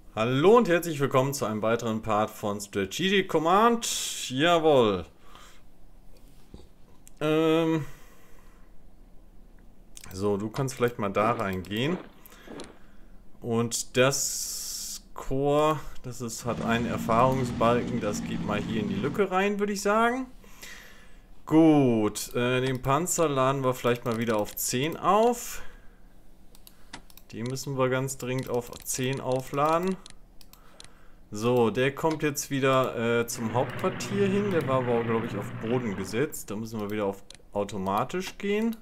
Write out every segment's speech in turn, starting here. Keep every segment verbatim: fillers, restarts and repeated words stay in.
Hallo und herzlich willkommen zu einem weiteren Part von Strategic Command. Jawohl. Ähm, so, du kannst vielleicht mal da reingehen. Und das Core, das ist, hat einen Erfahrungsbalken, das geht mal hier in die Lücke rein, würde ich sagen. Gut, äh, den Panzer laden wir vielleicht mal wieder auf zehn auf. Die müssen wir ganz dringend auf zehn aufladen. So, der kommt jetzt wieder äh, zum Hauptquartier hin. Der war aber, glaube ich, auf Boden gesetzt. Da müssen wir wieder auf automatisch gehen.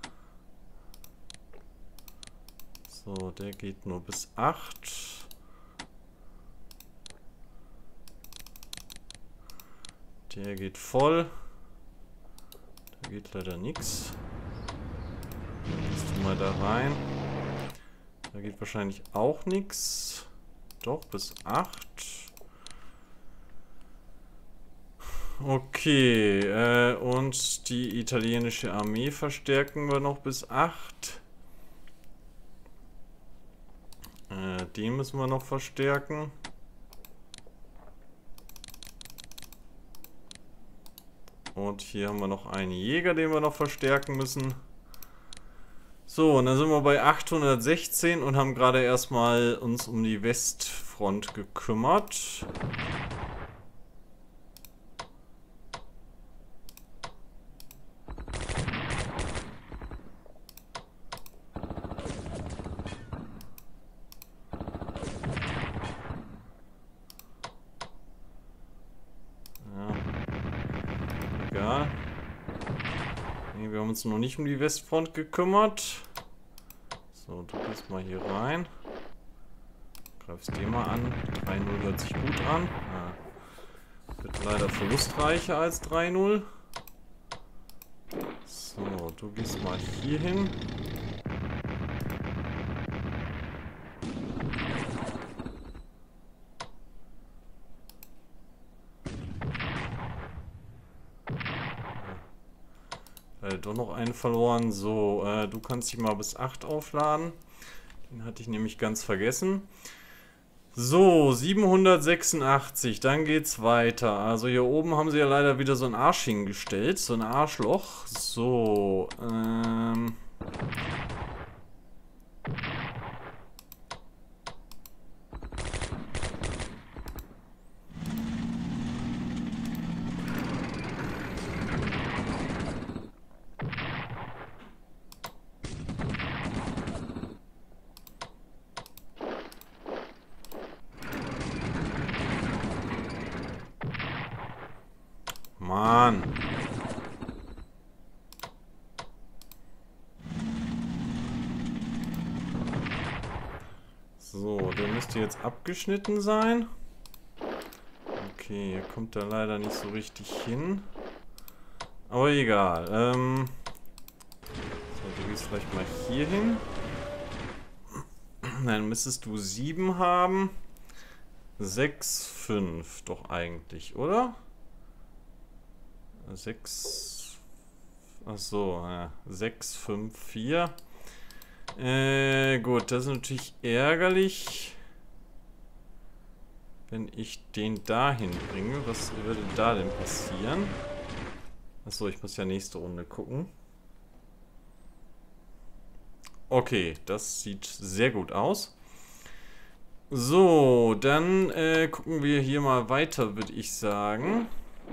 So, der geht nur bis acht. Der geht voll. Da geht leider nichts. Gehst du mal da rein. Da geht wahrscheinlich auch nichts. Doch, bis acht. Okay, äh, und die italienische Armee verstärken wir noch bis acht. Äh, den müssen wir noch verstärken. Und hier haben wir noch einen Jäger, den wir noch verstärken müssen. So, und dann sind wir bei achthundertsechzehn und haben gerade erstmal uns um die Westfront gekümmert. Ja, egal. Nee, wir haben uns noch nicht um die Westfront gekümmert. So, du gehst mal hier rein. Greifst den mal an. drei null hört sich gut an. Ja. Wird leider verlustreicher als drei null. So, du gehst mal hier hin. Äh, doch noch einen verloren. So, äh, du kannst dich mal bis acht aufladen. Den hatte ich nämlich ganz vergessen. So, siebenhundertsechsundachtzig, dann geht's weiter. Also hier oben haben sie ja leider wieder so ein Arsch hingestellt, so ein Arschloch. So, ähm... Mann. So, der müsste jetzt abgeschnitten sein. Okay, hier kommt er leider nicht so richtig hin. Aber egal. Ähm so, du gehst vielleicht mal hier hin. Dann müsstest du sieben haben. sechs, fünf doch eigentlich, oder? sechs. Achso, ja. sechs, fünf, vier. Äh, gut, das ist natürlich ärgerlich, wenn ich den dahin bringe. Was würde da denn passieren? Achso, ich muss ja nächste Runde gucken. Okay, das sieht sehr gut aus. So, dann äh, gucken wir hier mal weiter, würde ich sagen.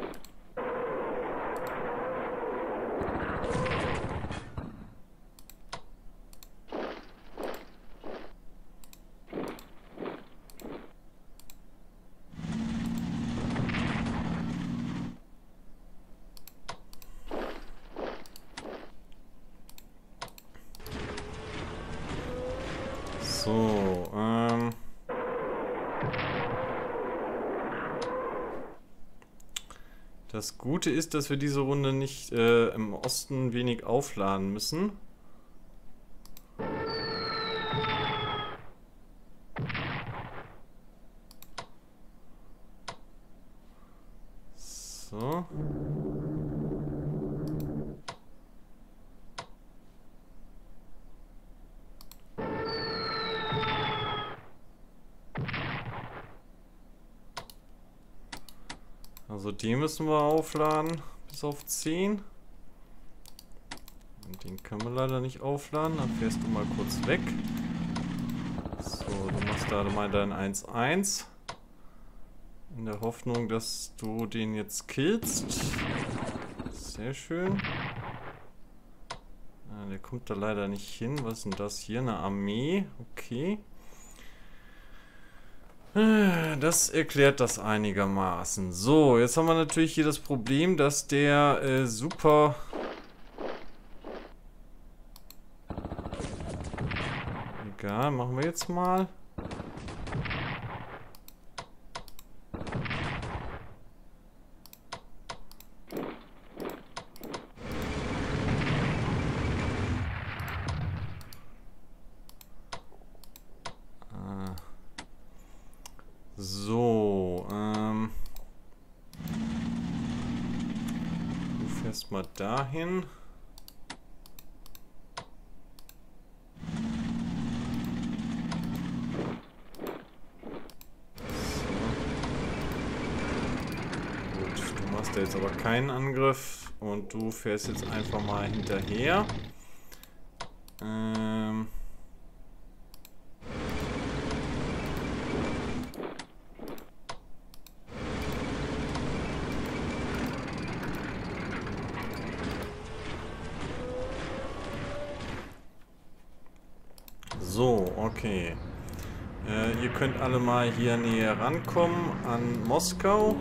So, ähm... Das Gute ist, dass wir diese Runde nicht äh, im Osten wenig aufladen müssen. So. Also die müssen wir aufladen bis auf zehn. Und den können wir leider nicht aufladen. Dann fährst du mal kurz weg. So, du machst da mal dein eins eins. In der Hoffnung, dass du den jetzt killst. Sehr schön. Ah, der kommt da leider nicht hin. Was ist denn das hier? Eine Armee. Okay. Das erklärt das einigermaßen. So, jetzt haben wir natürlich hier das Problem, dass der äh, super... Egal, machen wir jetzt mal. So, ähm, du fährst mal dahin. So. Gut, du machst da jetzt aber keinen Angriff und du fährst jetzt einfach mal hinterher. Ähm... So, okay. Äh, ihr könnt alle mal hier näher rankommen an Moskau.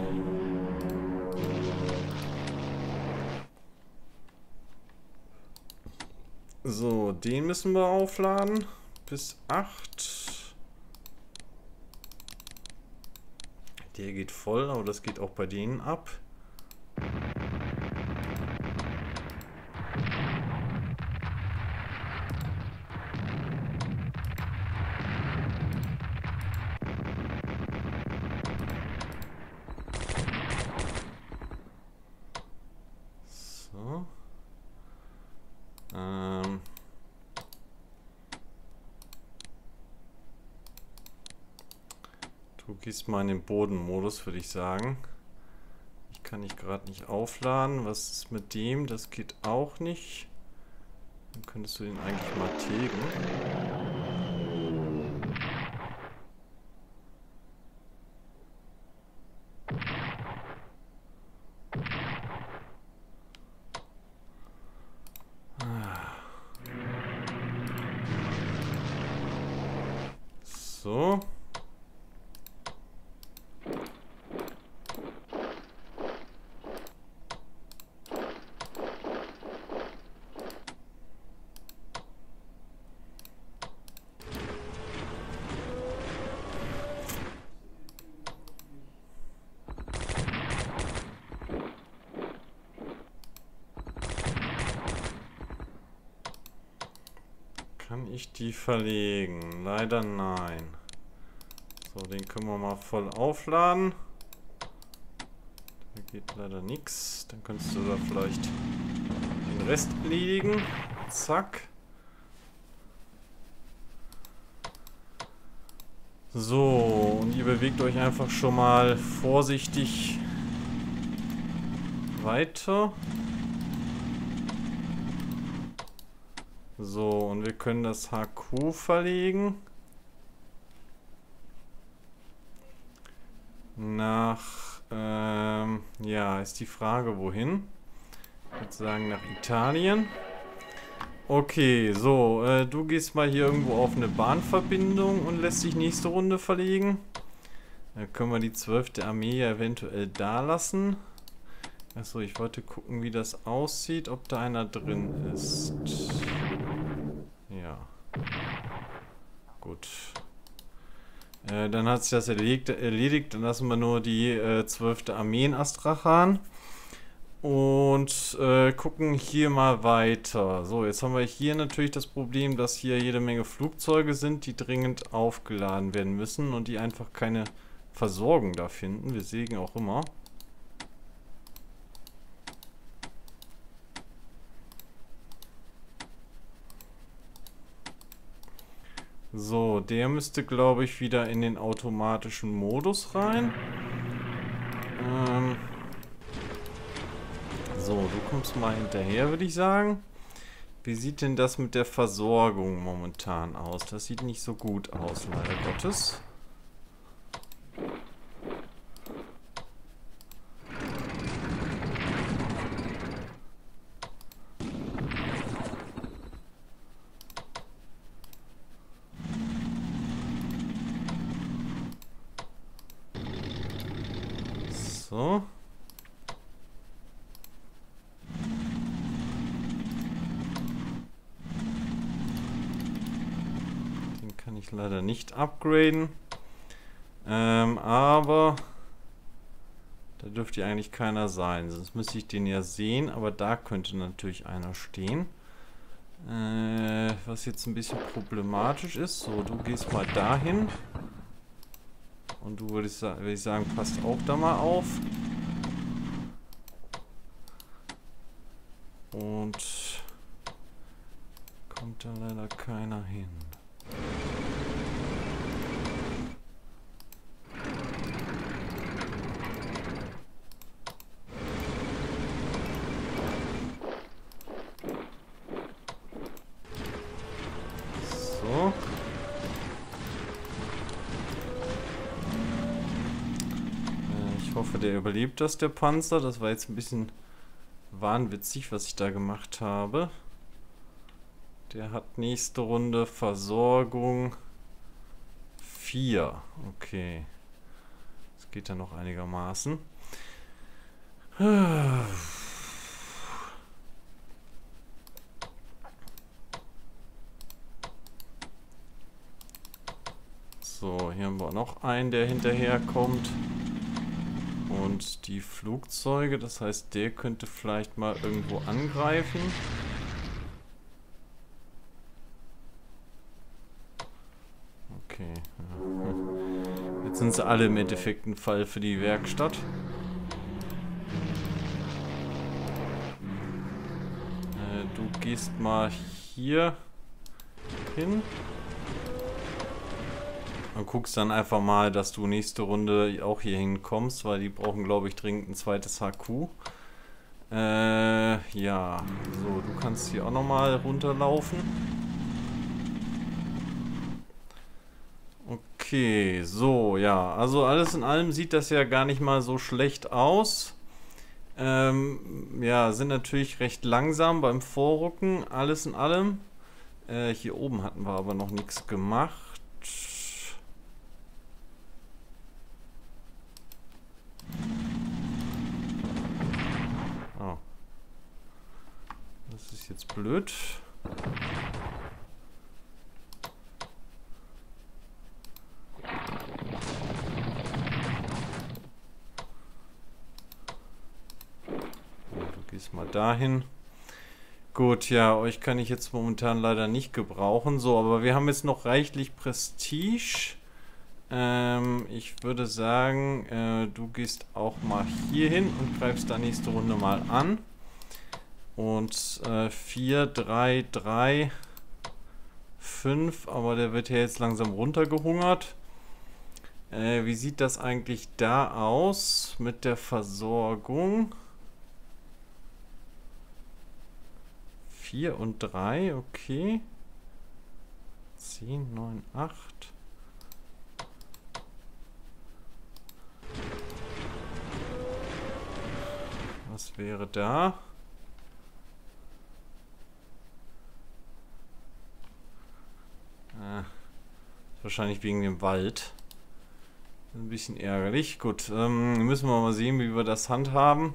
So, den müssen wir aufladen. Bis acht. Der geht voll, aber das geht auch bei denen ab. Ähm du gehst mal in den Bodenmodus, würde ich sagen. Ich kann dich gerade nicht aufladen. Was ist mit dem? Das geht auch nicht. Dann könntest du den eigentlich mal tilgen. So. Kann ich die verlegen? Leider nein. So, den können wir mal voll aufladen. Da geht leider nichts. Dann könntest du da vielleicht den Rest erledigen. Zack. So, und ihr bewegt euch einfach schon mal vorsichtig weiter. So, und wir können das H Q verlegen. Nach, ähm, ja, ist die Frage, wohin? Ich würde sagen, nach Italien. Okay, so, äh, du gehst mal hier irgendwo auf eine Bahnverbindung und lässt dich nächste Runde verlegen. Dann können wir die zwölfte Armee ja eventuell da lassen. Achso, ich wollte gucken, wie das aussieht, ob da einer drin ist. Ja. Gut. Äh, dann hat sich das erledigt, erledigt. Dann lassen wir nur die äh, zwölfte Armee in Astrachan. Und äh, gucken hier mal weiter. So, jetzt haben wir hier natürlich das Problem, dass hier jede Menge Flugzeuge sind, die dringend aufgeladen werden müssen und die einfach keine Versorgung da finden, weswegen auch immer. So, der müsste, glaube ich, wieder in den automatischen Modus rein. Ähm, So, du kommst mal hinterher, würde ich sagen. Wie sieht denn das mit der Versorgung momentan aus? Das sieht nicht so gut aus, leider Gottes. So. Den kann ich leider nicht upgraden. Ähm, aber da dürfte eigentlich keiner sein. Sonst müsste ich den ja sehen, aber da könnte natürlich einer stehen. Äh, was jetzt ein bisschen problematisch ist. So, du gehst mal dahin. Und du würdest, würde ich sagen, passt auch da mal auf. Und kommt da leider keiner hin. So. Ich hoffe, der überlebt das, der Panzer. Das war jetzt ein bisschen wahnwitzig, was ich da gemacht habe. Der hat nächste Runde Versorgung vier. Okay. Das geht ja noch einigermaßen. So, hier haben wir noch einen, der hinterher kommt. Und die Flugzeuge, das heißt, der könnte vielleicht mal irgendwo angreifen. Okay. Jetzt sind sie alle im Endeffekt ein Fall für die Werkstatt. Äh, du gehst mal hier hin. Und guckst dann einfach mal, dass du nächste Runde auch hier hinkommst, weil die brauchen, glaube ich, dringend ein zweites H Q. Äh, ja. So, du kannst hier auch nochmal runterlaufen. Okay, so, ja. Also alles in allem sieht das ja gar nicht mal so schlecht aus. Ähm, ja, sind natürlich recht langsam beim Vorrücken, alles in allem. Äh, hier oben hatten wir aber noch nichts gemacht. Oh. Das ist jetzt blöd. Du gehst mal dahin. Gut, ja, euch kann ich jetzt momentan leider nicht gebrauchen. So, aber wir haben jetzt noch reichlich Prestige. Ähm, ich würde sagen, äh, du gehst auch mal hier hin und greifst da nächste Runde mal an. Und äh, vier, drei, drei, fünf, aber der wird ja jetzt langsam runtergehungert. Äh, wie sieht das eigentlich da aus mit der Versorgung? vier und drei, okay. zehn, neun, acht. Was wäre da? Äh, wahrscheinlich wegen dem Wald. Ein bisschen ärgerlich. Gut, ähm, müssen wir mal sehen, wie wir das handhaben.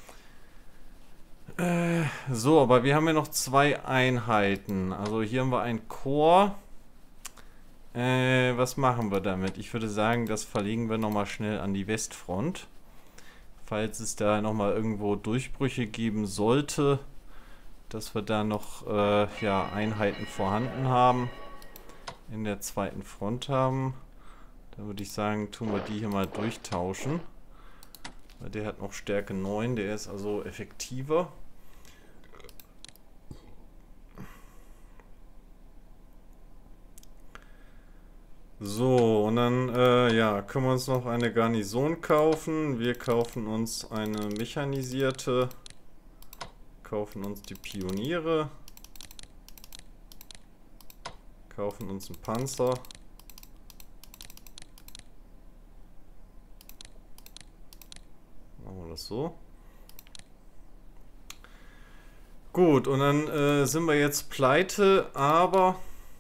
Äh, so, aber wir haben ja noch zwei Einheiten. Also hier haben wir ein Korps. Äh, was machen wir damit? Ich würde sagen, das verlegen wir nochmal schnell an die Westfront. Falls es da nochmal irgendwo Durchbrüche geben sollte, dass wir da noch äh, ja, Einheiten vorhanden haben, in der zweiten Front haben. Da würde ich sagen, tun wir die hier mal durchtauschen. Weil der hat noch Stärke neun, der ist also effektiver. So, und dann äh, ja, können wir uns noch eine Garnison kaufen. Wir kaufen uns eine mechanisierte kaufen uns die Pioniere. Kaufen uns einen Panzer. Machen wir das so. Gut, und dann äh, sind wir jetzt pleite, aber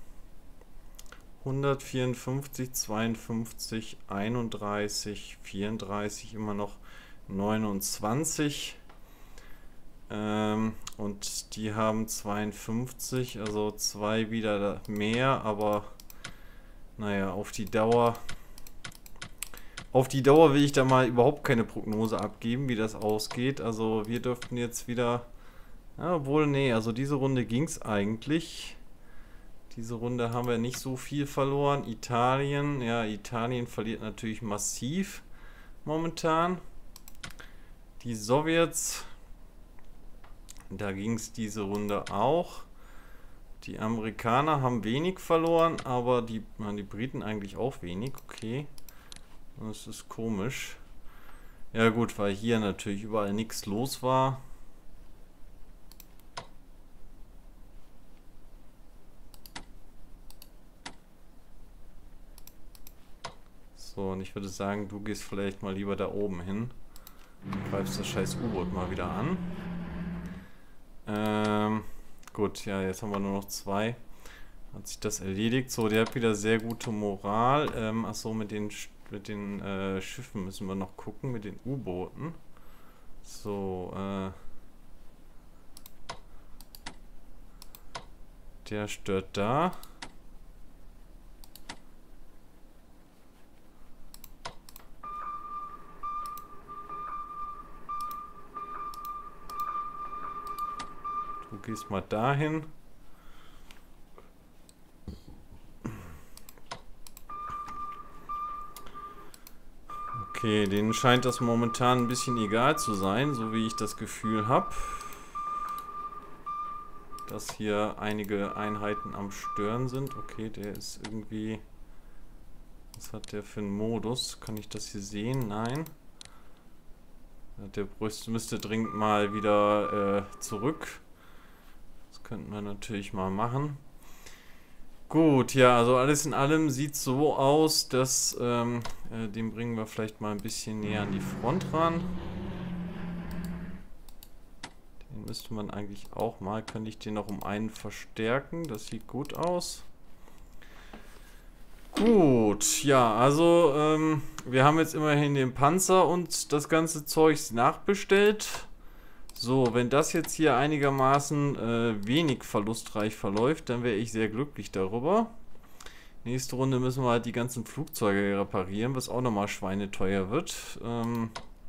hundertvierundfünfzig, zweiundfünfzig, einunddreißig, vierunddreißig, immer noch neunundzwanzig. Ähm, und die haben zweiundfünfzig, also zwei wieder mehr, aber naja, auf die Dauer, auf die Dauer will ich da mal überhaupt keine Prognose abgeben, wie das ausgeht. Also wir dürften jetzt wieder, ja, obwohl, nee, also diese Runde ging es eigentlich. Diese Runde haben wir nicht so viel verloren. Italien, ja, Italien verliert natürlich massiv momentan. Die Sowjets, da ging es diese Runde auch. Die Amerikaner haben wenig verloren, aber die, die Briten eigentlich auch wenig. Okay, das ist komisch. Ja gut, weil hier natürlich überall nichts los war. So, und ich würde sagen, du gehst vielleicht mal lieber da oben hin. Greifst das scheiß U-Boot mal wieder an. Ähm, gut, ja, jetzt haben wir nur noch zwei. Hat sich das erledigt. So, der hat wieder sehr gute Moral. Ähm, achso, mit den, mit den äh, Schiffen müssen wir noch gucken, mit den U-Booten. So, äh... der stört da. Du gehst mal dahin. Okay, denen scheint das momentan ein bisschen egal zu sein, so wie ich das Gefühl habe. Dass hier einige Einheiten am Stören sind. Okay, der ist irgendwie... Was hat der für einen Modus? Kann ich das hier sehen? Nein. Der Brust müsste dringend mal wieder äh, zurück. Das könnten wir natürlich mal machen. Gut, ja, also alles in allem sieht so aus, dass ähm, äh, den bringen wir vielleicht mal ein bisschen näher an die Front ran. Den müsste man eigentlich auch mal, könnte ich den noch um einen verstärken, das sieht gut aus. Gut, ja, also ähm, wir haben jetzt immerhin den Panzer und das ganze Zeugs nachbestellt. So, wenn das jetzt hier einigermaßen äh, wenig verlustreich verläuft, dann wäre ich sehr glücklich darüber. Nächste Runde müssen wir halt die ganzen Flugzeuge reparieren, was auch nochmal schweineteuer wird. Ähm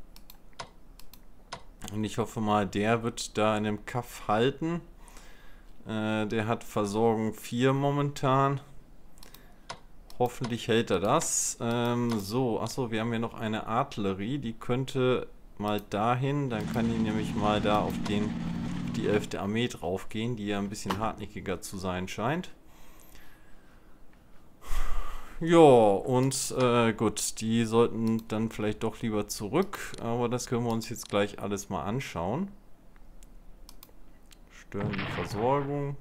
und ich hoffe mal, der wird da in dem Kaff halten. Äh, der hat Versorgung vier momentan. Hoffentlich hält er das. Ähm, so, achso, wir haben hier noch eine Artillerie, die könnte mal dahin, dann kann die nämlich mal da auf den, die elfte Armee drauf gehen, die ja ein bisschen hartnäckiger zu sein scheint. Ja, und äh, gut, die sollten dann vielleicht doch lieber zurück, aber das können wir uns jetzt gleich alles mal anschauen. Stören die Versorgung.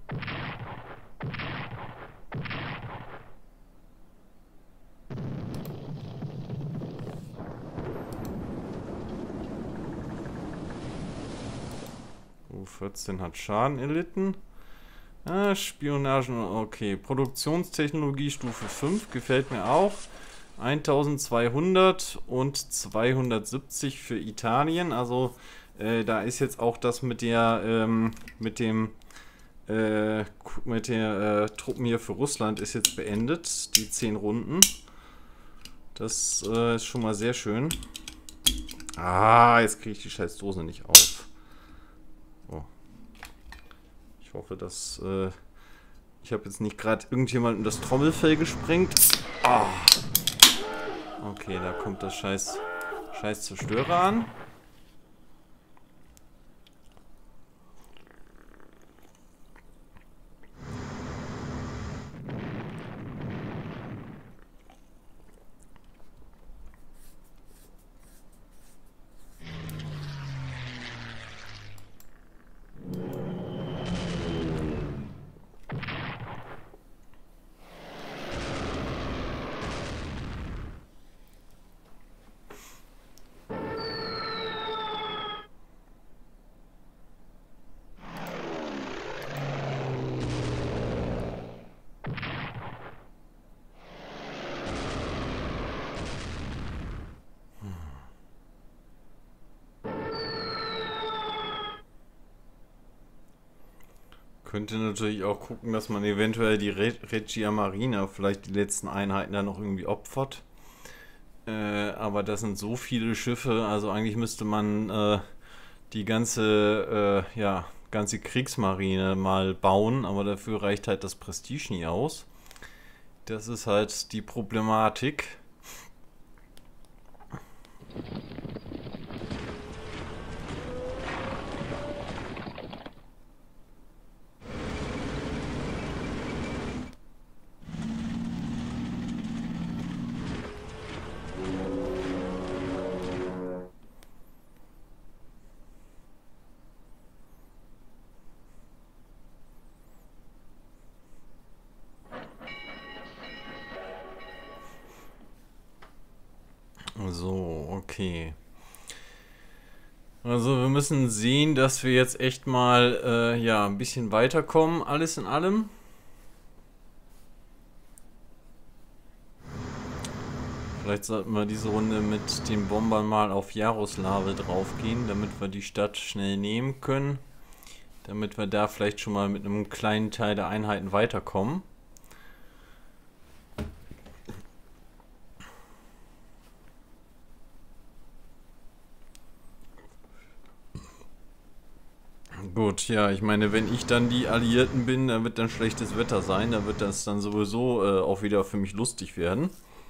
U vierzehn hat Schaden erlitten. Ah, Spionagen, okay. Produktionstechnologie Stufe fünf, gefällt mir auch. eintausendzweihundert und zweihundertsiebzig für Italien. Also äh, da ist jetzt auch das mit der, ähm, mit dem, äh, mit der äh, Truppen hier für Russland ist jetzt beendet. Die zehn Runden. Das äh, ist schon mal sehr schön. Ah, jetzt kriege ich die scheiß Dose nicht auf. Oh. Ich hoffe, dass äh, ich habe jetzt nicht gerade irgendjemanden das Trommelfell gesprengt. Ah. Okay, da kommt das scheiß, scheiß Zerstörer an. könnte natürlich auch gucken, dass man eventuell die Re Regia Marina, vielleicht die letzten Einheiten da noch irgendwie opfert. Äh, aber das sind so viele Schiffe, also eigentlich müsste man äh, die ganze, äh, ja, ganze Kriegsmarine mal bauen, aber dafür reicht halt das Prestige nie aus. Das ist halt die Problematik. So, okay. Also wir müssen sehen, dass wir jetzt echt mal äh, ja, ein bisschen weiterkommen, alles in allem. Vielleicht sollten wir diese Runde mit den Bombern mal auf Jaroslave draufgehen, damit wir die Stadt schnell nehmen können. Damit wir da vielleicht schon mal mit einem kleinen Teil der Einheiten weiterkommen. Gut, ja, ich meine, wenn ich dann die Alliierten bin, dann wird dann schlechtes Wetter sein, da wird das dann sowieso äh, auch wieder für mich lustig werden.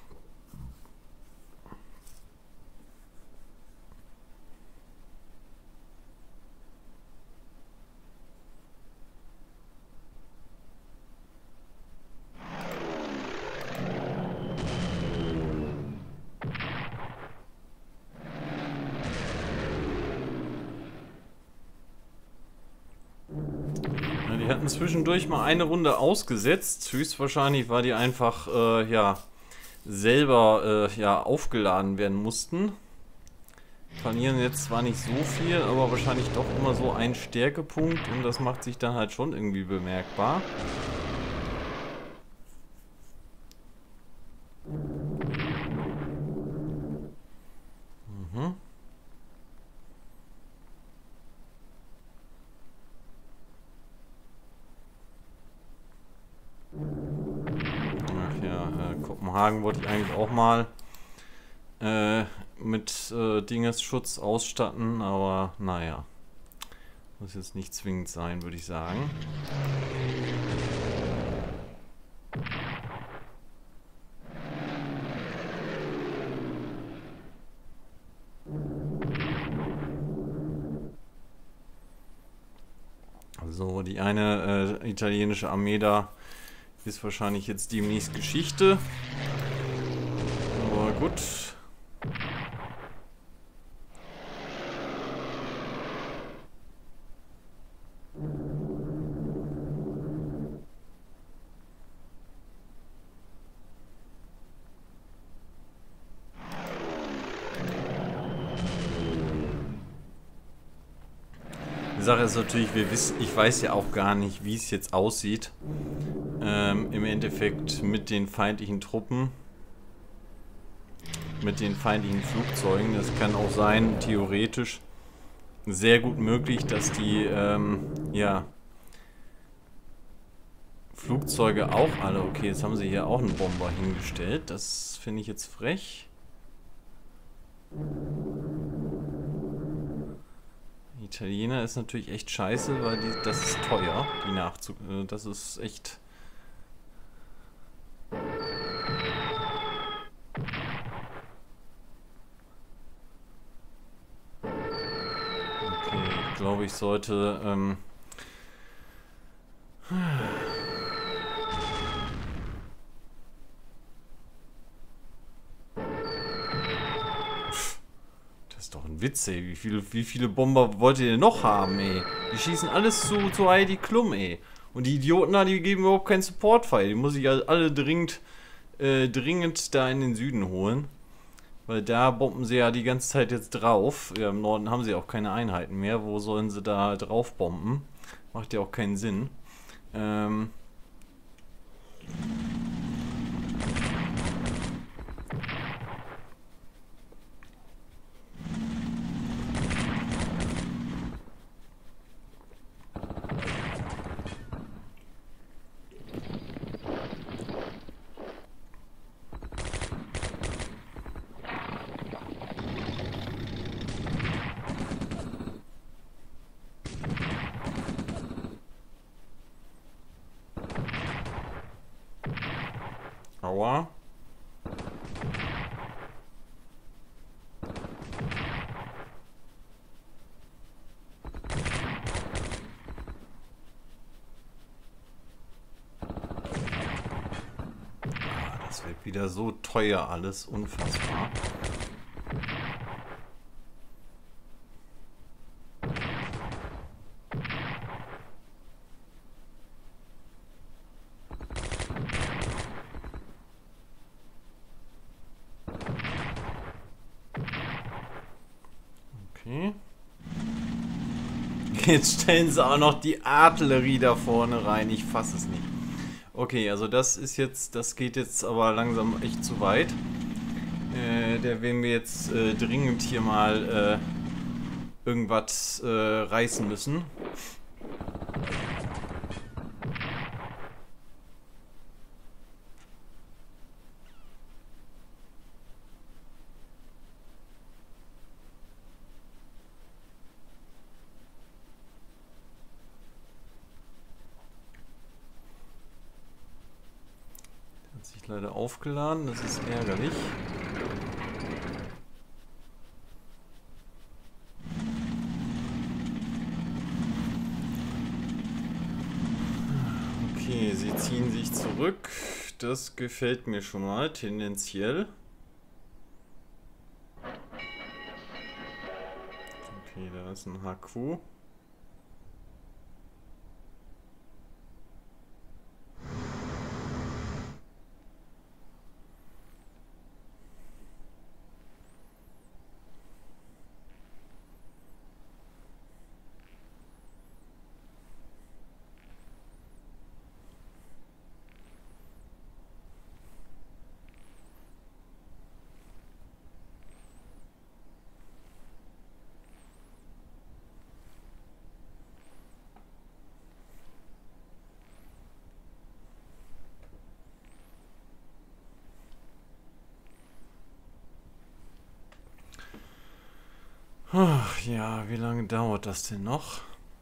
Die hatten zwischendurch mal eine Runde ausgesetzt. Höchstwahrscheinlich war die einfach, äh, ja, selber, äh, ja, aufgeladen werden mussten. Verlieren jetzt zwar nicht so viel, aber wahrscheinlich doch immer so einen Stärkepunkt und das macht sich dann halt schon irgendwie bemerkbar. Mhm. Ach ja, äh, Kopenhagen wollte ich eigentlich auch mal äh, mit äh, Dingesschutz ausstatten, aber naja. Muss jetzt nicht zwingend sein, würde ich sagen. So, die eine äh, italienische Armee da ist wahrscheinlich jetzt demnächst Geschichte. Aber gut. Die Sache ist natürlich, wir wissen, ich weiß ja auch gar nicht, wie es jetzt aussieht. Ähm, im Endeffekt mit den feindlichen Truppen. Mit den feindlichen Flugzeugen. Das kann auch sein, theoretisch, sehr gut möglich, dass die, ähm, ja, Flugzeuge auch alle... Okay, jetzt haben sie hier auch einen Bomber hingestellt. Das finde ich jetzt frech. Italiener ist natürlich echt scheiße, weil die, das ist teuer, die Nachzug. Äh, das ist echt... Okay, ich glaube, ich sollte... Ähm Doch ein Witz, ey. Wie viele, wie viele Bomber wollt ihr denn noch haben, ey? Die schießen alles zu, zu Heidi Klum, ey. Und die Idioten da, die geben überhaupt keinen Support-File. Die muss ich alle dringend, äh, dringend da in den Süden holen. Weil da bomben sie ja die ganze Zeit jetzt drauf. Ja, im Norden haben sie auch keine Einheiten mehr. Wo sollen sie da drauf bomben? Macht ja auch keinen Sinn. Ähm... Aua. Das wird wieder so teuer alles, unfassbar. Okay. Jetzt stellen sie auch noch die Artillerie da vorne rein. Ich fasse es nicht. Okay, also das ist jetzt, das geht jetzt aber langsam echt zu weit. Äh, der werden wir jetzt äh, dringend hier mal äh, irgendwas äh, reißen müssen. Sich leider aufgeladen, das ist ärgerlich. Okay, sie ziehen sich zurück. Das gefällt mir schon mal, tendenziell. Okay, da ist ein H Q. Ach ja, wie lange dauert das denn noch?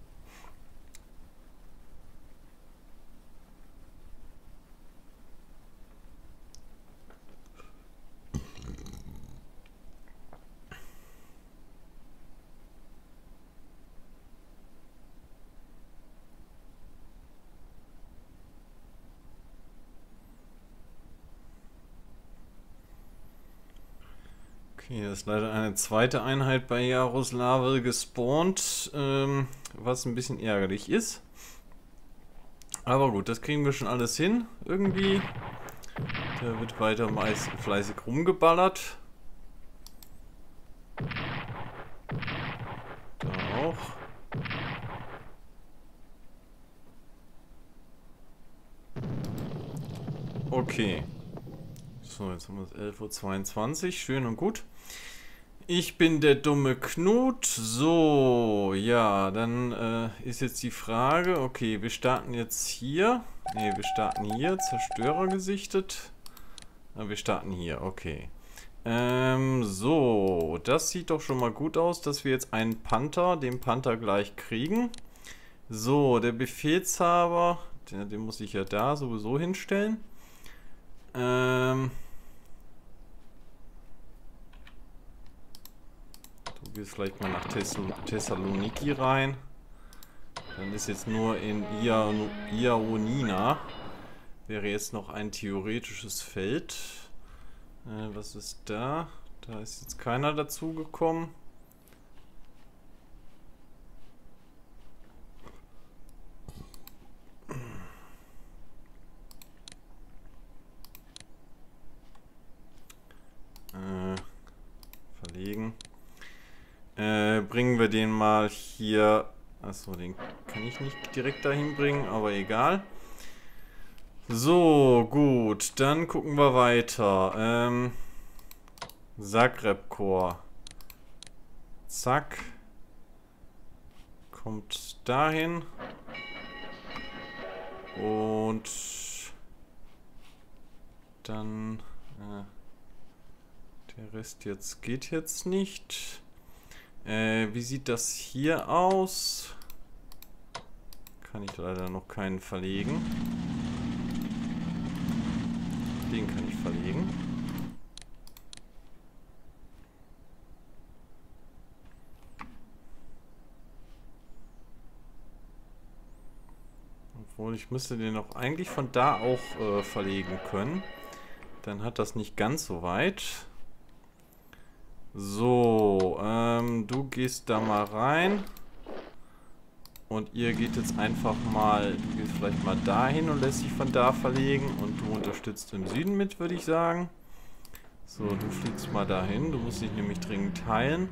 Okay, da ist leider eine zweite Einheit bei Jaroslawl gespawnt, ähm, was ein bisschen ärgerlich ist. Aber gut, das kriegen wir schon alles hin, irgendwie. Da wird weiter meist fleißig rumgeballert. Da auch. Okay. So, jetzt haben wir es elf Uhr zweiundzwanzig, schön und gut. Ich bin der dumme Knut. So, ja, dann äh, ist jetzt die Frage, okay, wir starten jetzt hier. Ne, wir starten hier, Zerstörer gesichtet. Ja, wir starten hier, okay. Ähm, so, das sieht doch schon mal gut aus, dass wir jetzt einen Panther, den Panther gleich kriegen. So, der Befehlshaber, den, den muss ich ja da sowieso hinstellen. Ähm... Du gehst vielleicht mal nach Thessaloniki rein. Dann ist jetzt nur in Ioannina. Wäre jetzt noch ein theoretisches Feld. Äh, was ist da? Da ist jetzt keiner dazu gekommen. Äh, verlegen. Äh, bringen wir den mal hier. Achso, den kann ich nicht direkt dahin bringen, aber egal. So, gut, dann gucken wir weiter. Ähm, Zagreb-Korps. Zack. Kommt dahin. Und dann äh, der Rest jetzt geht jetzt nicht. Äh, wie sieht das hier aus? Kann ich leider noch keinen verlegen. Den kann ich verlegen. Obwohl, ich müsste den auch eigentlich von da auch äh, verlegen können. Dann hat das nicht ganz so weit. So, ähm, du gehst da mal rein. Und ihr geht jetzt einfach mal, du gehst vielleicht mal dahin und lässt dich von da verlegen. Und du unterstützt im Süden mit, würde ich sagen. So, du fliegst mal dahin. Du musst dich nämlich dringend heilen.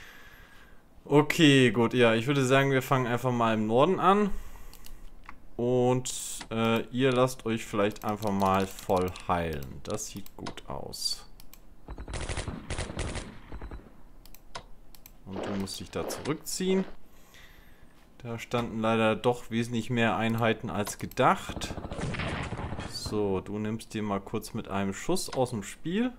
Okay, gut. Ja, ich würde sagen, wir fangen einfach mal im Norden an. Und äh, ihr lasst euch vielleicht einfach mal voll heilen. Das sieht gut aus. Und du musst dich da zurückziehen. Da standen leider doch wesentlich mehr Einheiten als gedacht. So, du nimmst dir mal kurz mit einem Schuss aus dem Spiel.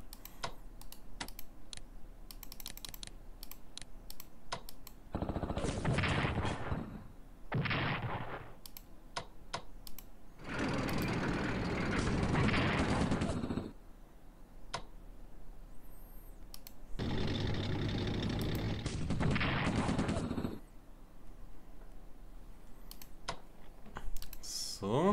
So.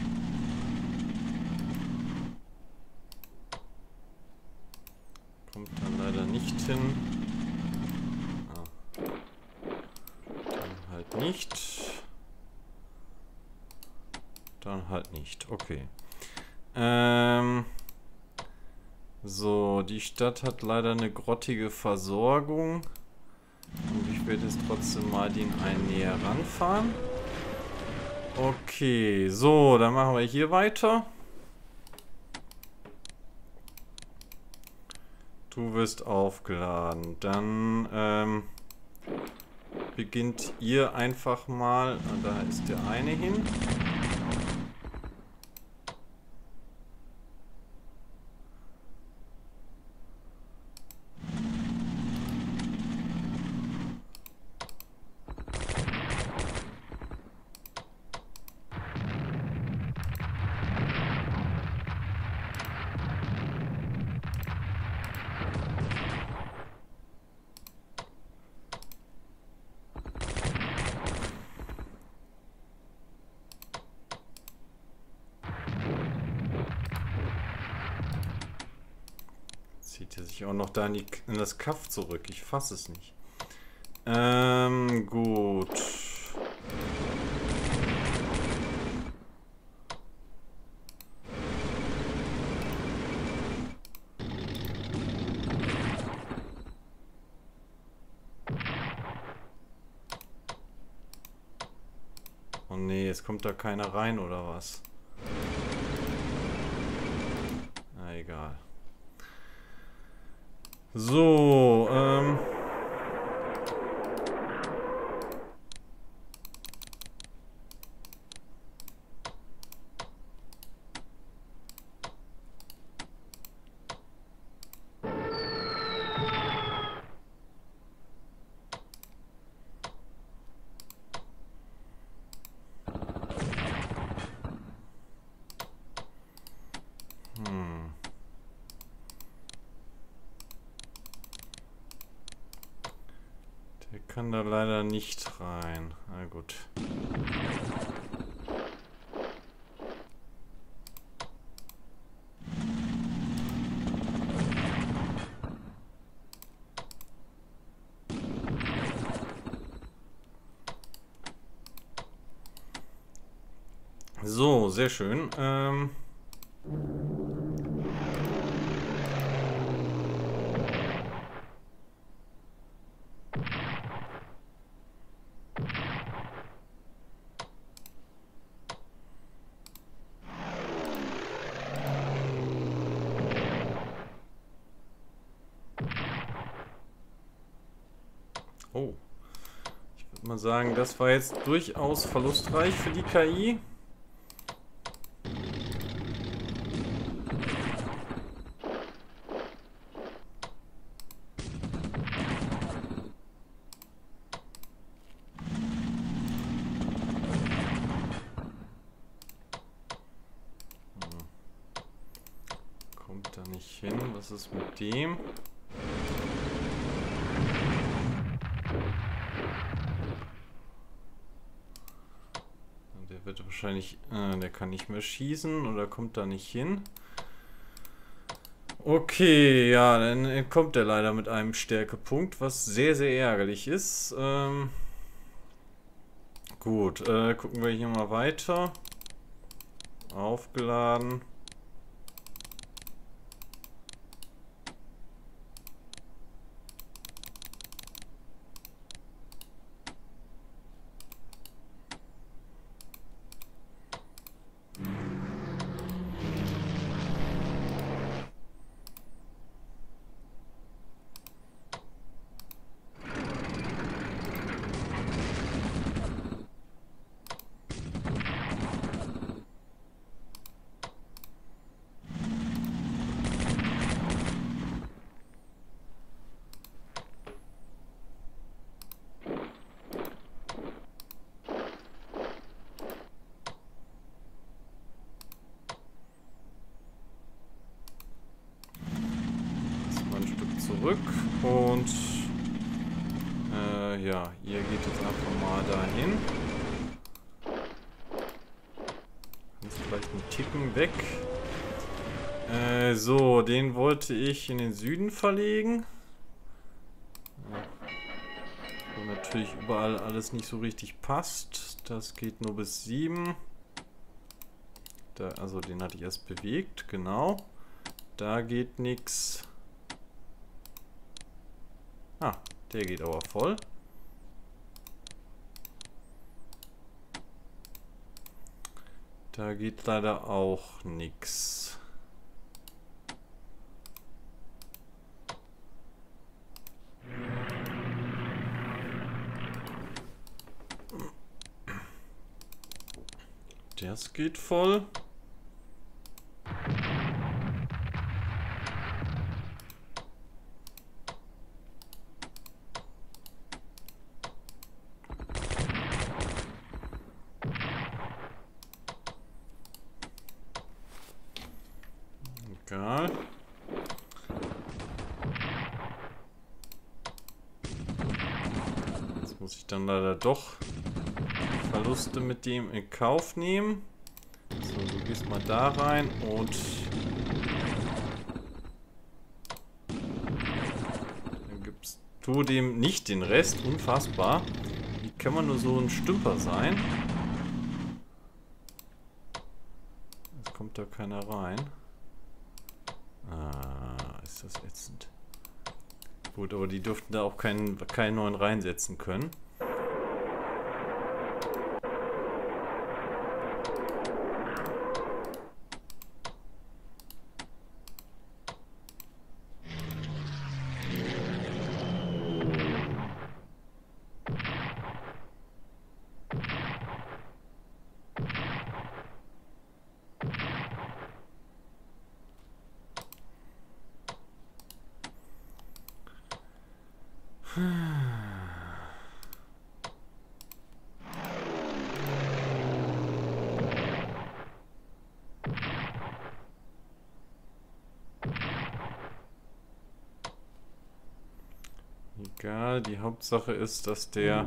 Kommt dann leider nicht hin. Ah. Dann halt nicht. Dann halt nicht. Okay. Ähm. So, die Stadt hat leider eine grottige Versorgung. Und ich werde jetzt trotzdem mal den einen näher ranfahren. Okay, so, dann machen wir hier weiter. Du wirst aufgeladen. Dann ähm, beginnt ihr einfach mal. Da ist der eine hin. Zieht er sich auch noch da in, die, in das Kaff zurück. Ich fasse es nicht. Ähm, gut. Oh nee, jetzt kommt da keiner rein oder was? Na egal. So, ähm... Hm. Der kann da leider nicht rein. Na gut. So, sehr schön. Ähm... Oh. Ich würde mal sagen, das war jetzt durchaus verlustreich für die K I. nicht hin. Was ist mit dem? Der wird wahrscheinlich... Äh, der kann nicht mehr schießen oder kommt da nicht hin. Okay, ja, dann kommt er leider mit einem Stärkepunkt, was sehr, sehr ärgerlich ist. Ähm, gut, äh, gucken wir hier mal weiter. Aufgeladen. Zurück und äh, ja, ihr geht jetzt einfach mal dahin. Ist vielleicht ein Ticken weg. Äh, so, den wollte ich in den Süden verlegen. Ja. Wo natürlich überall alles nicht so richtig passt. Das geht nur bis sieben. Da, also den hatte ich erst bewegt, genau. Da geht nichts. Ah, der geht aber voll. Da geht leider auch nichts. Das geht voll. Egal. Jetzt muss ich dann leider doch Verluste mit dem in Kauf nehmen. So, du gehst mal da rein und dann gibst du dem nicht den Rest. Unfassbar. Wie kann man nur so ein Stümper sein? Jetzt kommt da keiner rein. Ah, ist das ätzend. Gut, aber die dürften da auch keinen, keinen neuen reinsetzen können. Egal, die Hauptsache ist, dass der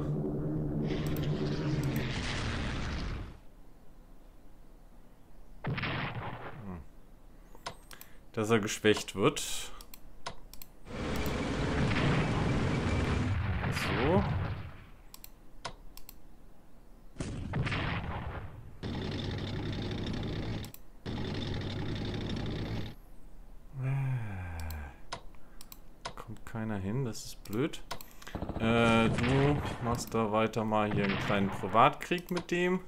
dass er geschwächt wird. So. Kommt keiner hin, das ist blöd. Äh, du machst da weiter mal hier einen kleinen Privatkrieg mit dem.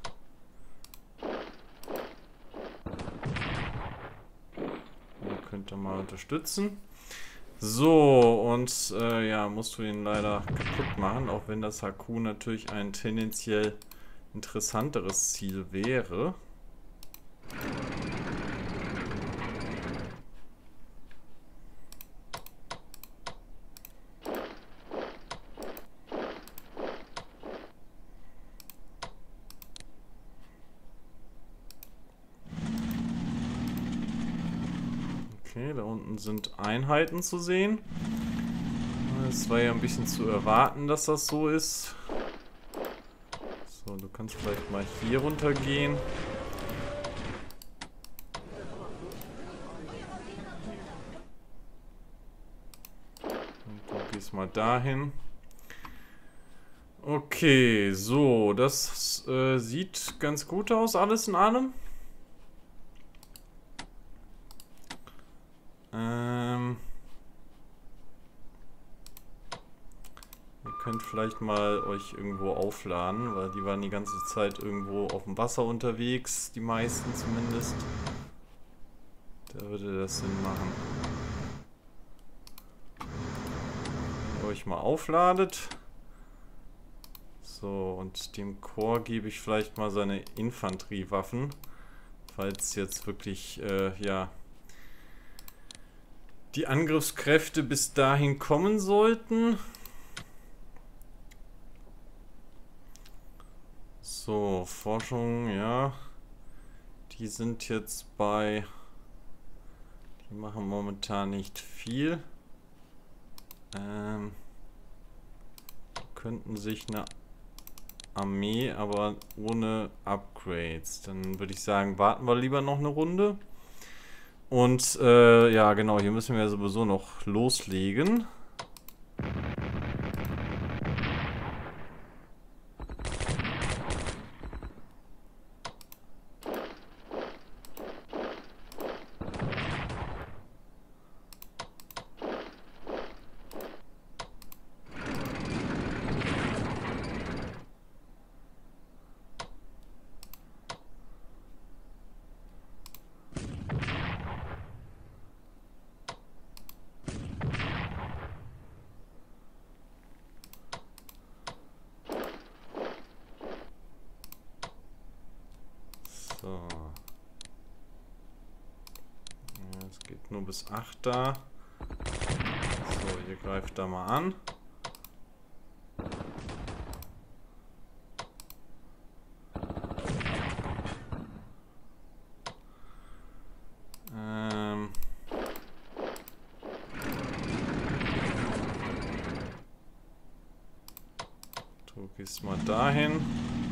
Ihr könnt ihr mal unterstützen. So, und äh, ja, musst du ihn leider kaputt machen, auch wenn das H Q natürlich ein tendenziell interessanteres Ziel wäre. Okay, da unten sind Einheiten zu sehen. Es war ja ein bisschen zu erwarten, dass das so ist. So, du kannst vielleicht mal hier runter gehen. Und du gehst mal dahin. Okay, so, das äh, sieht ganz gut aus, alles in allem. Ähm, ihr könnt vielleicht mal euch irgendwo aufladen, weil die waren die ganze Zeit irgendwo auf dem Wasser unterwegs, die meisten zumindest. Da würde das Sinn machen. Wenn ihr euch mal aufladet. So, und dem Chor gebe ich vielleicht mal seine Infanteriewaffen, falls jetzt wirklich, äh, ja, die Angriffskräfte bis dahin kommen sollten. So, Forschung, ja. Die sind jetzt bei... Die machen momentan nicht viel. Ähm, könnten sich eine Armee, aber ohne Upgrades. Dann würde ich sagen, warten wir lieber noch eine Runde. Und äh, ja, genau, hier müssen wir sowieso noch loslegen. So. Ja, es geht nur bis acht da. So, ihr greift da mal an. Ähm. Du gehst mal dahin.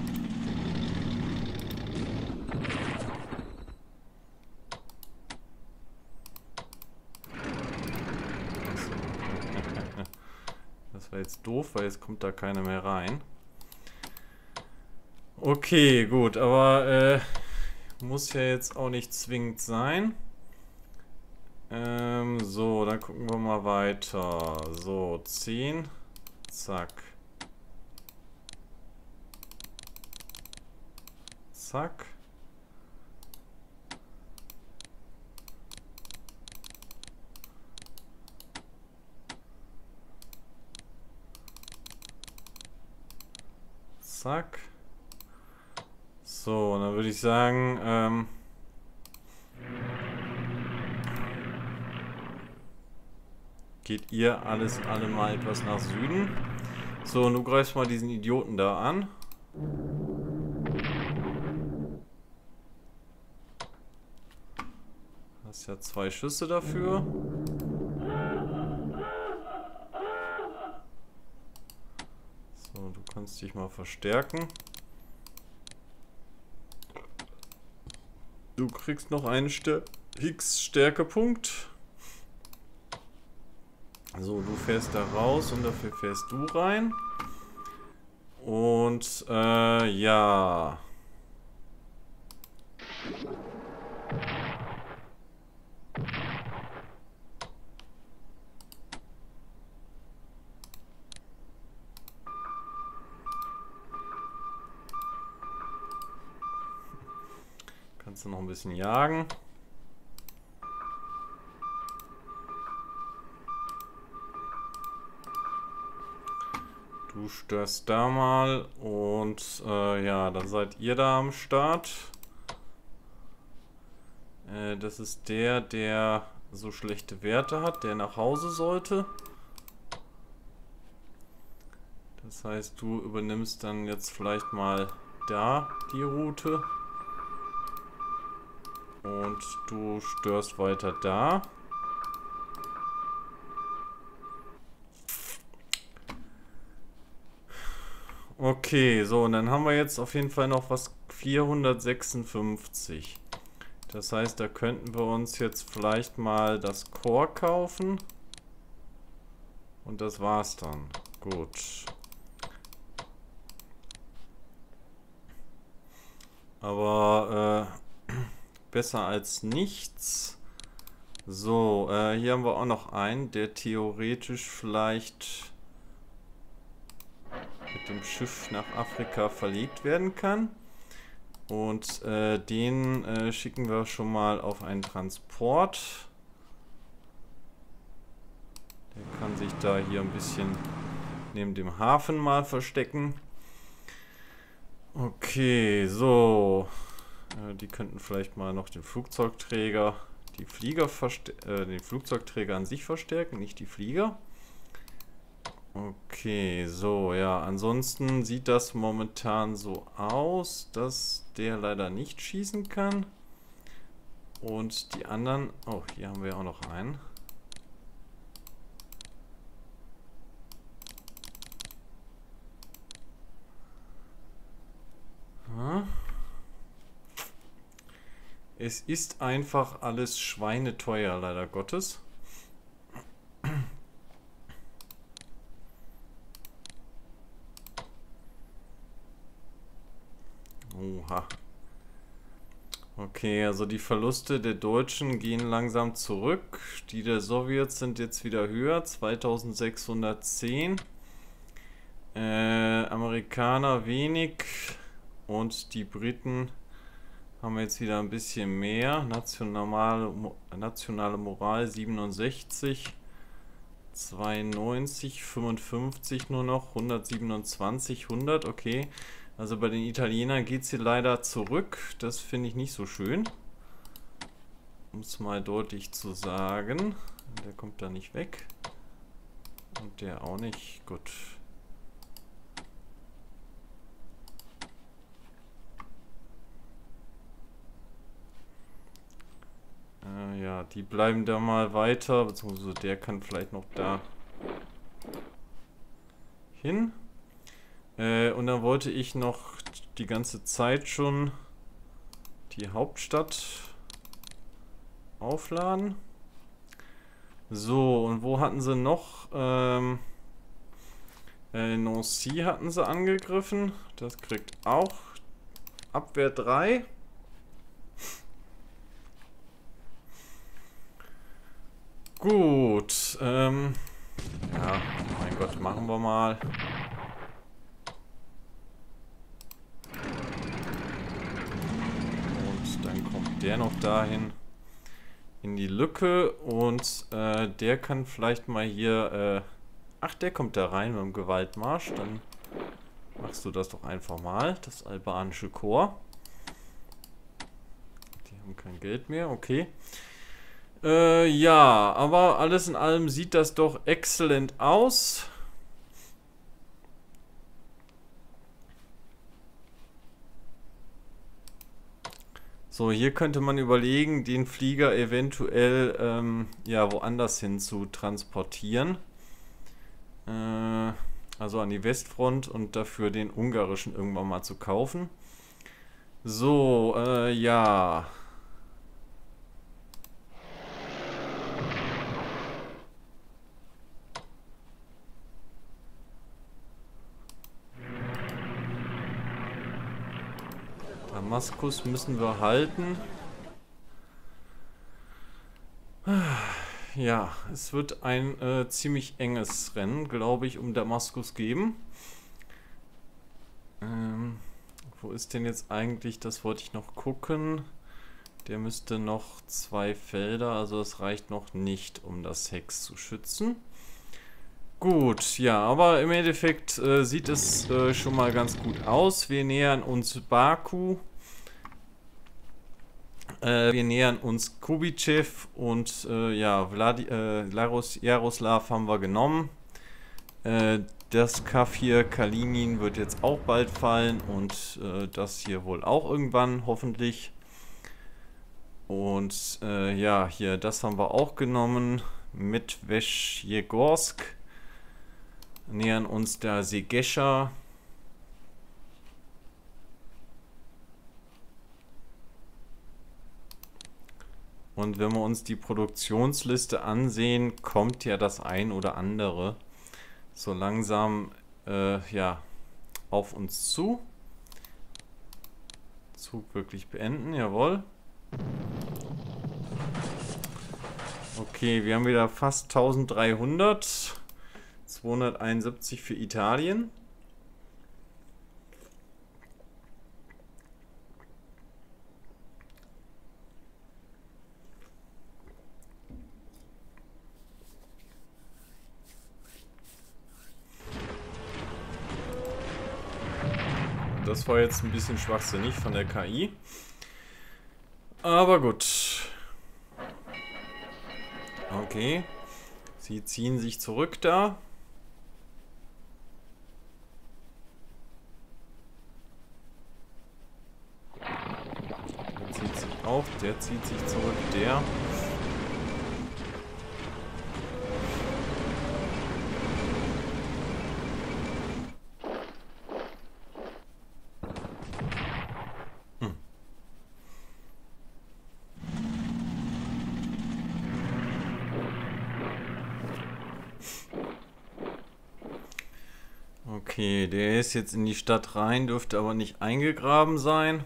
Das war jetzt doof, weil jetzt kommt da keiner mehr rein. Okay, gut, aber äh, muss ja jetzt auch nicht zwingend sein. Ähm, so, dann gucken wir mal weiter. So, zehn. Zack. Zack. Zack. So, dann würde ich sagen, ähm, geht ihr alles in allem mal etwas nach Süden. So, und du greifst mal diesen Idioten da an. Hast ja zwei Schüsse dafür. So, du kannst dich mal verstärken. Du kriegst noch einen X-Stärkepunkt. So, du fährst da raus und dafür fährst du rein. Und, äh, ja. Kannst du noch ein bisschen jagen. Du störst da mal und äh, ja, dann seid ihr da am Start. Äh, das ist der, der so schlechte Werte hat, der nach Hause sollte. Das heißt, du übernimmst dann jetzt vielleicht mal da die Route. Und du störst weiter da. Okay, so, und dann haben wir jetzt auf jeden Fall noch was vierhundertsechsundfünfzig. Das heißt, da könnten wir uns jetzt vielleicht mal das Core kaufen. Und das war's dann. Gut. Aber äh, besser als nichts. So, äh, hier haben wir auch noch einen, der theoretisch vielleicht mit dem Schiff nach Afrika verlegt werden kann. Und äh, den äh, schicken wir schon mal auf einen Transport. Der kann sich da hier ein bisschen neben dem Hafen mal verstecken. Okay, so. Äh, die könnten vielleicht mal noch den Flugzeugträger, die Flieger äh, den Flugzeugträger an sich verstärken, nicht die Flieger. Okay, so, ja, ansonsten sieht das momentan so aus, dass der leider nicht schießen kann. Und die anderen, oh, hier haben wir auch noch einen. Hm. Es ist einfach alles schweineteuer, leider Gottes. Oha. Okay, also die Verluste der Deutschen gehen langsam zurück. Die der Sowjets sind jetzt wieder höher, zweitausendsechshundertzehn. Äh, Amerikaner wenig. Und die Briten haben jetzt wieder ein bisschen mehr. Nationale, nationale Moral siebenundsechzig. zweiundneunzig, fünfundfünfzig nur noch. hundertsiebenundzwanzig, hundert, okay. Also bei den Italienern geht es hier leider zurück. Das finde ich nicht so schön. Um es mal deutlich zu sagen. Der kommt da nicht weg. Und der auch nicht. Gut. Äh, ja, die bleiben da mal weiter. Beziehungsweise der kann vielleicht noch da hin. Äh, und dann wollte ich noch die ganze Zeit schon die Hauptstadt aufladen. So, und wo hatten sie noch? Ähm, äh, Nancy hatten sie angegriffen. Das kriegt auch Abwehr drei. Gut. Ähm, ja, mein Gott, machen wir mal. Der noch dahin in die Lücke und äh, der kann vielleicht mal hier, äh, ach, der kommt da rein mit dem Gewaltmarsch, dann machst du das doch einfach mal, das albanische Korps. Die haben kein Geld mehr, okay. Äh, ja, aber alles in allem sieht das doch exzellent aus. So, hier könnte man überlegen, den Flieger eventuell ähm, ja, woanders hin zu transportieren. Äh, also an die Westfront und dafür den ungarischen irgendwann mal zu kaufen. So, äh, ja. Damaskus müssen wir halten. Ja, es wird ein äh, ziemlich enges Rennen, glaube ich, um Damaskus geben. Ähm, wo ist denn jetzt eigentlich, das wollte ich noch gucken. Der müsste noch zwei Felder, also es reicht noch nicht, um das Hex zu schützen. Gut, ja, aber im Endeffekt äh, sieht es äh, schon mal ganz gut aus. Wir nähern uns Baku. Äh, wir nähern uns Kubicev und äh, ja, Vladi äh, Laros Jaroslav haben wir genommen. Äh, das Kaff hier, Kalinin, wird jetzt auch bald fallen und äh, das hier wohl auch irgendwann, hoffentlich. Und äh, ja, hier, das haben wir auch genommen mit Veschjegorsk. Nähern uns der Segescha. Und wenn wir uns die Produktionsliste ansehen, kommt ja das ein oder andere so langsam äh, ja, auf uns zu. Zug wirklich beenden, jawohl. Okay, wir haben wieder fast eintausenddreihundert. zweihunderteinundsiebzig für Italien. Das war jetzt ein bisschen schwachsinnig von der K I. Aber gut. Okay. Sie ziehen sich zurück da. Der zieht sich auf, der zieht sich zurück, der. Okay, der ist jetzt in die Stadt rein, dürfte aber nicht eingegraben sein.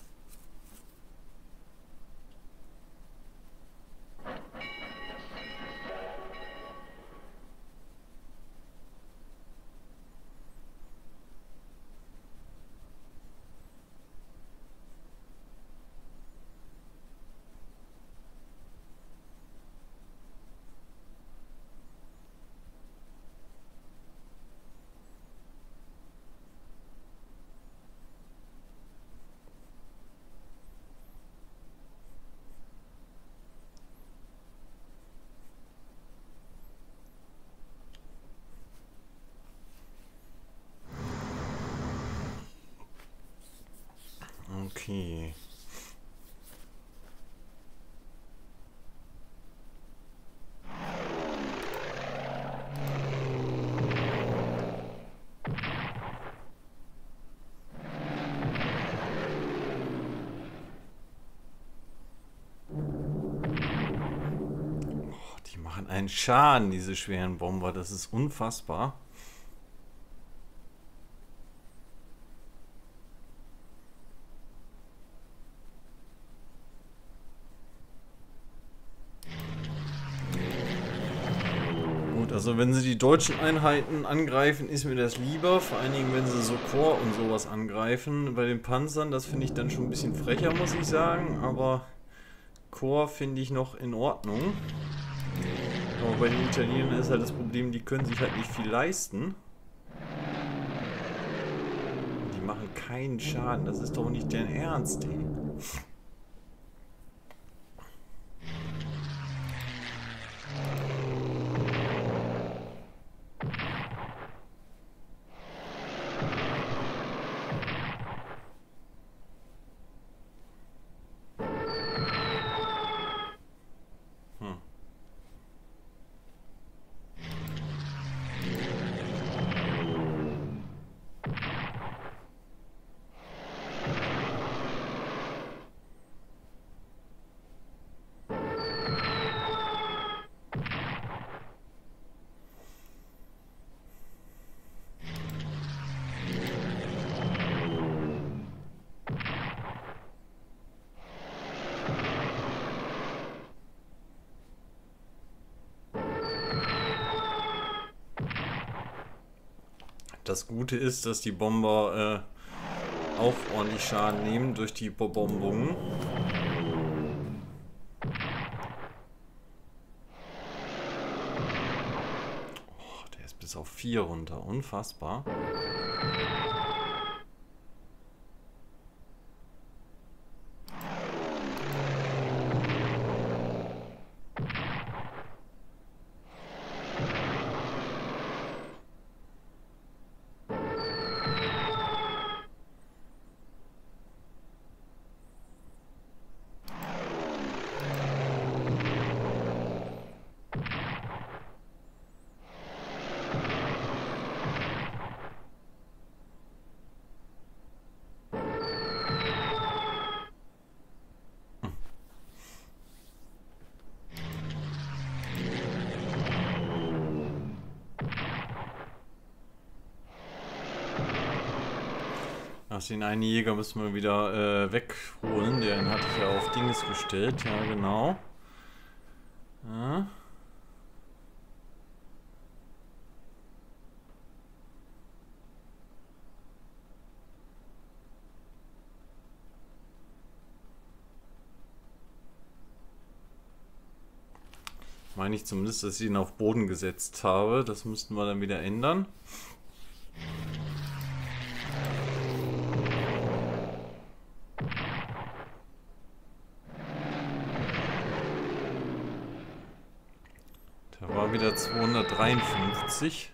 Okay. Oh, die machen einen Schaden, diese schweren Bomber. Das ist unfassbar. Also wenn sie die deutschen Einheiten angreifen, ist mir das lieber. Vor allen Dingen, wenn sie so Korps und sowas angreifen. Bei den Panzern, das finde ich dann schon ein bisschen frecher, muss ich sagen. Aber Korps finde ich noch in Ordnung. Aber bei den Italienern ist halt das Problem, die können sich halt nicht viel leisten. Die machen keinen Schaden. Das ist doch nicht deren Ernst, ey. Das Gute ist, dass die Bomber äh, auch ordentlich Schaden nehmen durch die Bombungen. Oh, der ist bis auf vier runter. Unfassbar. Ach, den einen Jäger müssen wir wieder äh, wegholen. Den hatte ich ja auf Dinges gestellt. Ja, genau. Ja. Meine ich zumindest, dass ich ihn auf Boden gesetzt habe. Das müssten wir dann wieder ändern. Da war wieder zweihundertdreiundfünfzig.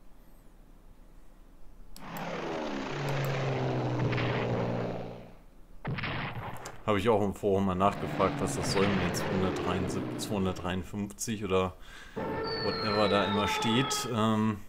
Habe ich auch im Forum mal nachgefragt, was das soll mit den zweihundertdreiundfünfzig oder whatever da immer steht. Ähm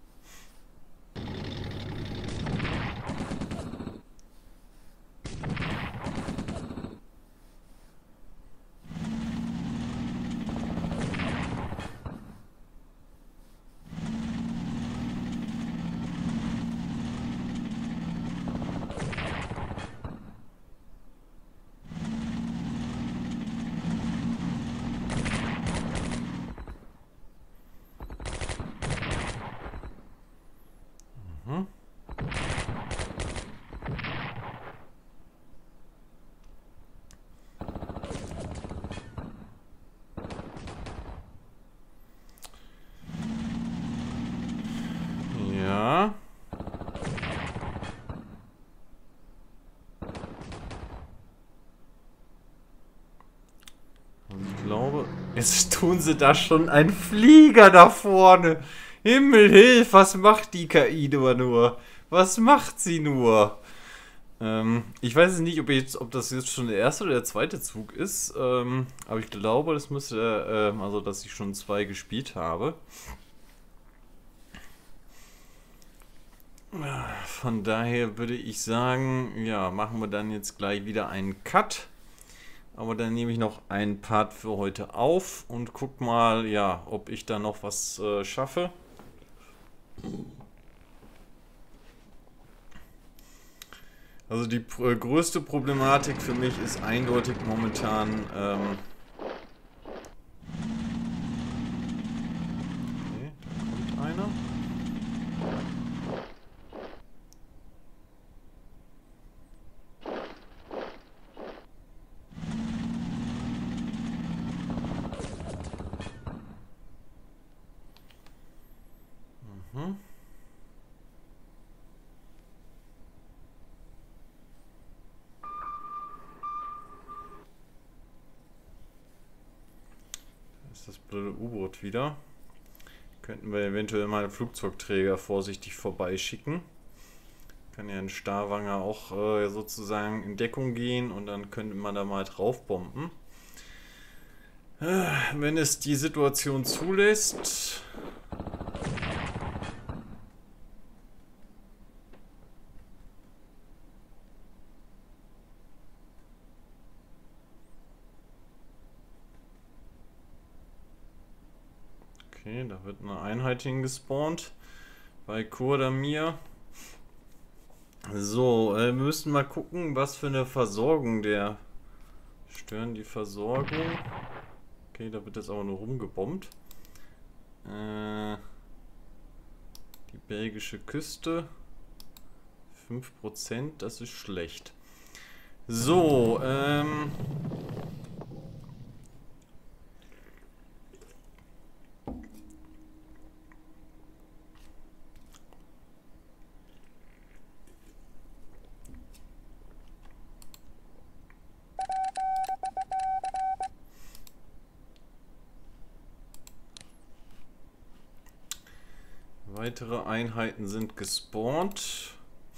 Ja. Und ich glaube, jetzt tun sie da schon einen Flieger da vorne. Himmel, hilf, was macht die K I nur? Was macht sie nur? Ähm, ich weiß jetzt nicht, ob, jetzt, ob das jetzt schon der erste oder der zweite Zug ist. Ähm, aber ich glaube, das müsste, äh, also dass ich schon zwei gespielt habe. Von daher würde ich sagen, ja, machen wir dann jetzt gleich wieder einen Cut. Aber dann nehme ich noch einen Part für heute auf und guck mal, ja, ob ich da noch was äh, schaffe. Also die äh, größte Problematik für mich ist eindeutig momentan ähm okay, da kommt einer. Mhm. Das blöde U-Boot wieder. Könnten wir eventuell mal einen Flugzeugträger vorsichtig vorbeischicken. Kann ja ein Starwanger auch äh, sozusagen in Deckung gehen und dann könnte man da mal drauf bomben. Äh, wenn es die Situation zulässt. Okay, da wird eine Einheit hingespawnt bei Kurdamir. So, äh, wir müssen mal gucken, was für eine Versorgung der... Stören die Versorgung. Okay, da wird jetzt aber nur rumgebombt. Äh, die belgische Küste. fünf Prozent, das ist schlecht. So, ähm... weitere Einheiten sind gespawnt.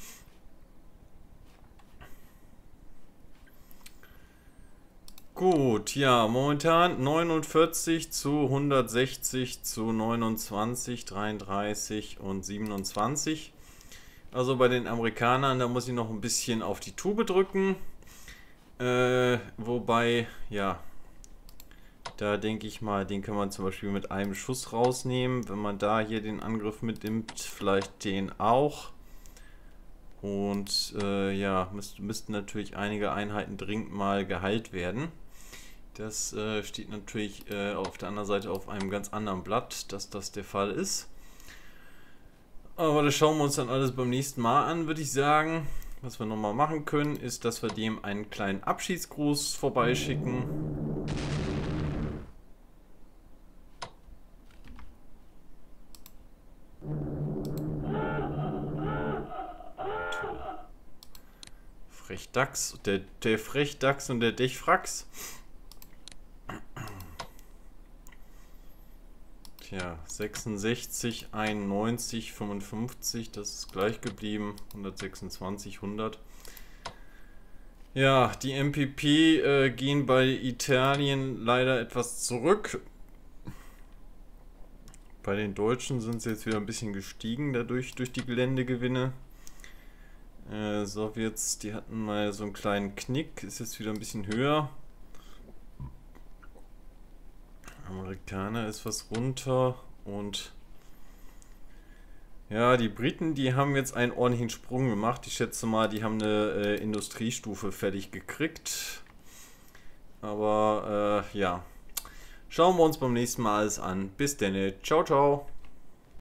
Gut, ja, momentan neunundvierzig zu hundertsechzig zu neunundzwanzig, dreiunddreißig und siebenundzwanzig. Also bei den Amerikanern, da muss ich noch ein bisschen auf die Tube drücken. Äh, wobei, ja, da denke ich mal, den kann man zum Beispiel mit einem Schuss rausnehmen. Wenn man da hier den Angriff mitnimmt, vielleicht den auch. Und äh, ja, müsst, müssten natürlich einige Einheiten dringend mal geheilt werden. Das äh, steht natürlich äh, auf der anderen Seite auf einem ganz anderen Blatt, dass das der Fall ist. Aber das schauen wir uns dann alles beim nächsten Mal an, würde ich sagen. Was wir nochmal machen können, ist, dass wir dem einen kleinen Abschiedsgruß vorbeischicken. Frechdachs, der, der Frechdachs und der Dechfrax. Tja, sechsundsechzig, einundneunzig, fünfundfünfzig, das ist gleich geblieben. hundertsechsundzwanzig, hundert. Ja, die M P P äh, gehen bei Italien leider etwas zurück. Bei den Deutschen sind sie jetzt wieder ein bisschen gestiegen, dadurch durch die Geländegewinne. Äh, Sowjets, die hatten mal so einen kleinen Knick, ist jetzt wieder ein bisschen höher. Amerikaner ist was runter und ja, die Briten, die haben jetzt einen ordentlichen Sprung gemacht. Ich schätze mal, die haben eine äh, Industriestufe fertig gekriegt. Aber äh, ja, schauen wir uns beim nächsten Mal alles an. Bis dann, ciao, ciao.